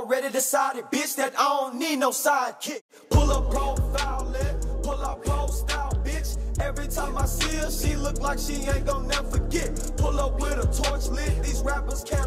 already decided, bitch, that I don't need no sidekick. Pull up profile lit, pull up pro style, bitch. Every time I see her, she look like she ain't gon' never forget. Pull up with a torch lit, these rappers can't